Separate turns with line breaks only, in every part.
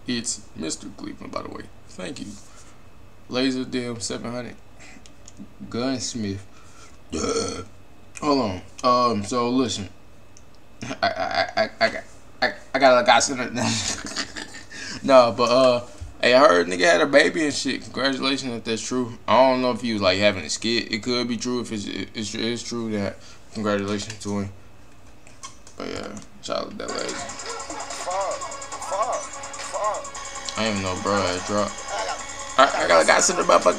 It's Mr. Cleveland, by the way. Thank you. Laser Dim 700. Gunsmif. Hold on. So listen. I got some. No, but hey, I heard nigga had a baby and shit. Congratulations if that's true. I don't know if he was like having a skit. It could be true if it's true that. Congratulations to him. But yeah, shout out to that lady. I didn't even know bro had dropped. I got some in the motherfucker.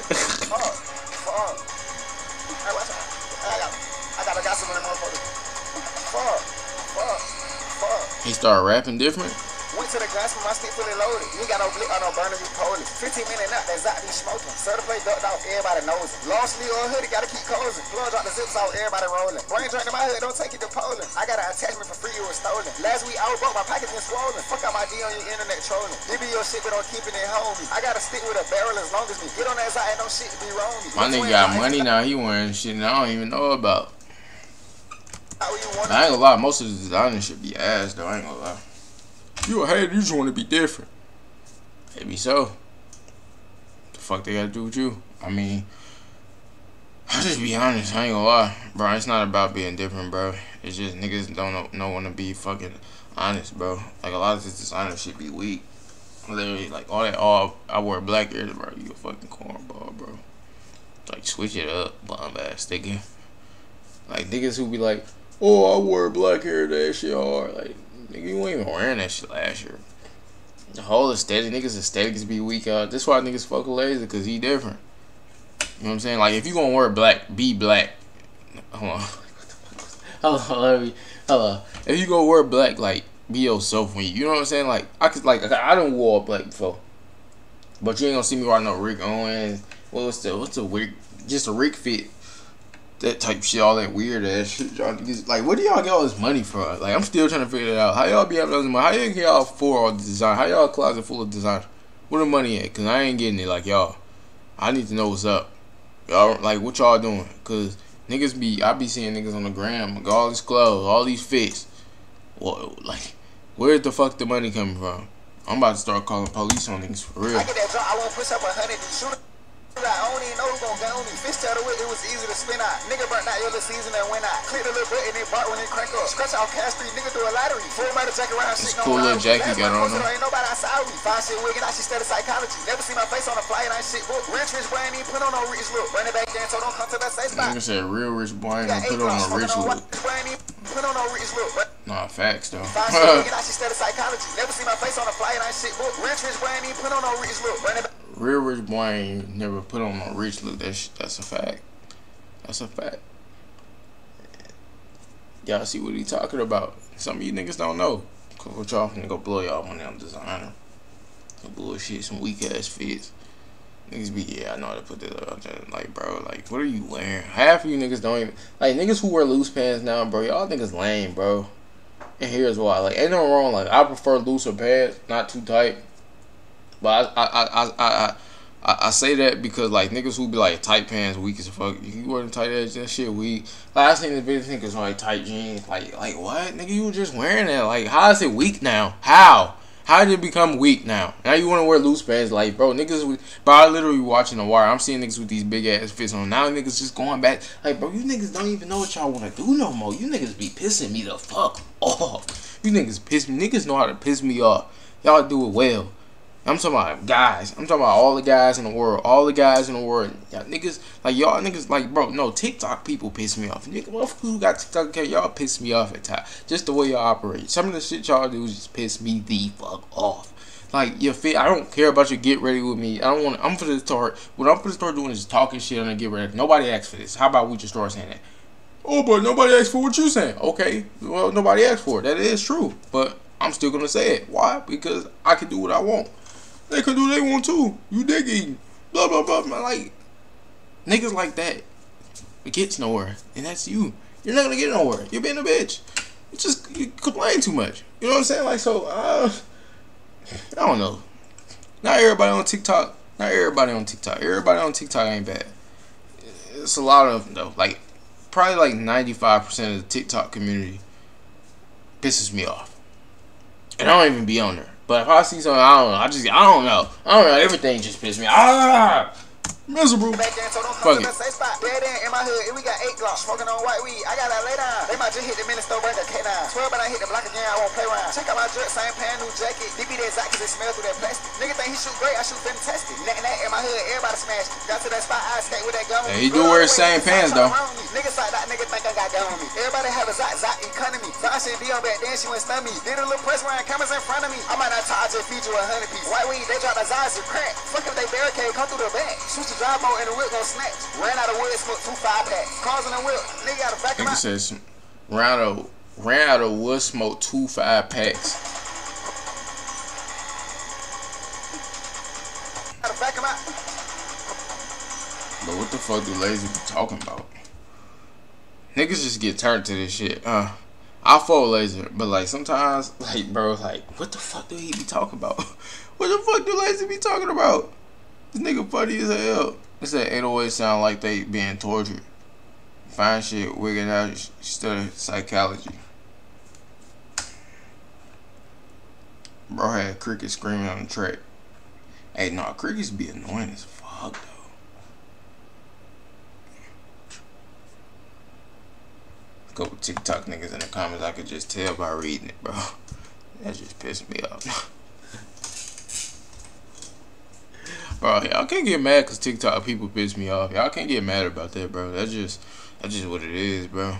He started rapping different.
Went to the Gunsmif, my stick fully loaded. You got no blick or no burner, you Polish. 15 minutes out, that's out, these smoking. Certain play ducked off, everybody knows it. Long sleeve or hoodie, gotta keep cozy. Blood drop the zips off, everybody rolling. Brain drain in my hood, don't take it to Poland. I got an attachment for free, it was stolen. Last week I was broke, my pocket been swollen. Fuck out my D on your internet trolling. It be your shit, but don't keep it in homie. I gotta stick with a barrel as long as me. Get on that side, ain't no shit to be wrong me.
My nigga got money now, he wearing shit that I don't even know about. I ain't gonna lie, most of the designers should be ass though, I ain't gonna lie. You a hater, you just want to be different. Maybe so. The fuck they gotta do with you? I mean, I'll just be honest, I ain't gonna lie. Bro, it's not about being different, bro. It's just niggas don't want to be fucking honest, bro. Like, a lot of this designer shit be weak. Literally, like, I wear black ears, bro. You a fucking cornball, bro. Like, switch it up, bum ass nigga. Like, niggas who be like, oh, I wear black hair, that shit hard. Like, nigga, you ain't even wearing that shit last year. The whole aesthetic, niggas' aesthetics be weak out. That's why niggas fuck with Lazer, cause he different. You know what I'm saying? Like, if you gonna wear black, be black. Hold on. Hold on. If you gonna wear black, like, be yourself when you know what I'm saying? Like, I done wore black before. But you ain't gonna see me rocking no Rick Owens. What's the weird, just a Rick fit. That type shit, all that weird ass shit. Y'all niggas, like, what do y'all get all this money from? Like, I'm still trying to figure it out. How y'all be having all this money? How y'all get y'all for all the design? How y'all closet full of design? Where the money at? Cause I ain't getting it like y'all. I need to know what's up. Y'all, like, what y'all doing? Cause niggas I be seeing niggas on the gram, like, all these clothes, all these fits. What, like, where's the fuck the money coming from? I'm about to start calling police on niggas for real.
I get that drop, I won't push up 100 and shoot. I don't even know who's gonna gun me. Fish tail the whip, it was easy to spin out. Nigga burnt out your little season and went out. Click the little button, it bark when it crank up. Scratch out cash street, nigga do a lottery. Full metal jacket around shit.
Cool little jacket got on him.
Ain't nobody outside me. Fine shit wiggin', I should study psychology. Never see my face on a flight, ain't shit book. Rich boy ain't even put on no rich look. Run it back in, so don't come to that safe spot.
Nigga said real rich boy ain't gonna put on no rich look.
Put on no rich look.
Nah, facts though.
Fine shit wiggin', I should study psychology. Never see my face on a flight, ain't shit book. Rich boy ain't even put on no rich look. Run it back.
Real rich boy ain't never put on no rich look. That's a fact. That's a fact. Y'all see what he talking about. Some of you niggas don't know. Cause what y'all finna go blow y'all money on designer. Some bullshit, some weak ass fits. Niggas be, yeah, I know how to put this up. Like, bro, like, what are you wearing? Half of you niggas don't even, like, niggas who wear loose pants now, bro, y'all niggas lame, bro. And here's why. Like, ain't no wrong. Like, I prefer looser pants, not too tight. But I say that because, like, niggas who be like tight pants weak as fuck. You wear them tight ass, that shit weak. Like, I seen the video niggas like tight jeans. Like what? Nigga, you were just wearing that. Like, how is it weak now? How? How did it become weak now? Now you want to wear loose pants? Like, bro, niggas. Bro, I literally watching The Wire. I'm seeing niggas with these big ass fits on. Now niggas just going back. Like, bro, you niggas don't even know what y'all want to do no more. You niggas be pissing me the fuck off. You niggas piss me. Niggas know how to piss me off. Y'all do it well. I'm talking about guys. I'm talking about all the guys in the world. All the guys in the world. Y'all niggas, like, y'all niggas, like, bro, no, TikTok people piss me off. Nigga, motherfuckers who got TikTok account, y'all piss me off at times. Just the way y'all operate. Some of the shit y'all do just piss me the fuck off. Like, your fit, I don't care about your get ready with me. I don't want to, I'm for to start, what I'm for to start doing is talking shit on the get ready. Nobody asked for this. How about we just start saying that? Oh, but nobody asked for what you saying. Okay, well, nobody asked for it. That is true. But I'm still going to say it. Why? Because I can do what I want. They could do what they want too. You dick eating. Blah, blah, blah. Like, niggas like that, it gets nowhere. And that's you. You're not going to get nowhere. You're being a bitch. You complain too much. You know what I'm saying? Like, so, I don't know. Not everybody on TikTok. Not everybody on TikTok. Everybody on TikTok ain't bad. It's a lot of them, though. Like, probably like 95% of the TikTok community pisses me off. And I don't even be on there. But if I see something, I don't know. I don't know. Everything just pisses me off. Miserable. Fuck it.
Dead end in my hood, we got 8 Glocks smoking on white weed. I gotta lay down. They might just hit the minute store, break a K9. 12, but I hit the block again, I won't play around. Check out my drip, same pan, new jacket. DB that Zach, cause it smells through that plastic. Nigga think he shoot great, I shoot fantastic. That in my hood, everybody smash. Got to that spot, I skate with that gun.
Yeah, he do wear the same pants though.
Niggas like that nigga think I got gun on me. Everybody have a Zach economy. So I should be on back then, she went stun me. Did a little press wearing cameras in front of me. I might not talk, I just feed you 100 piece. White weed, they drop the Zaz and crack. Fuck if they barricade, come through the back. Shoot your drive mode and the whip gon' snatch. Ran out of wood, smoked 2 5-packs. Cars in the whip, nigga got a back of my.
Nigga says ran out of wood, smoked 2 5-packs.
Got a back of my.
But what the fuck do Lazy be talking about? Niggas just get turned to this shit. I follow Laser, but like sometimes, like bro, like what the fuck do he be talking about? What the fuck do Lazy be talking about? This nigga funny as hell. It said 808 sound like they being tortured. Fine shit, wigging out, study psychology. Bro had crickets screaming on the track. Hey, nah, crickets be annoying as fuck though. Couple TikTok niggas in the comments, I could just tell by reading it, bro. That just pissed me off. Bro, y'all can't get mad because TikTok people piss me off. Y'all can't get mad about that, bro. That's just what it is, bro.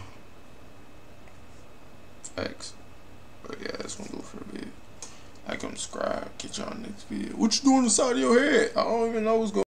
Facts. But yeah, that's gonna do for the video. Like and subscribe. Catch y'all next video. What you doing inside of your head? I don't even know what's going on.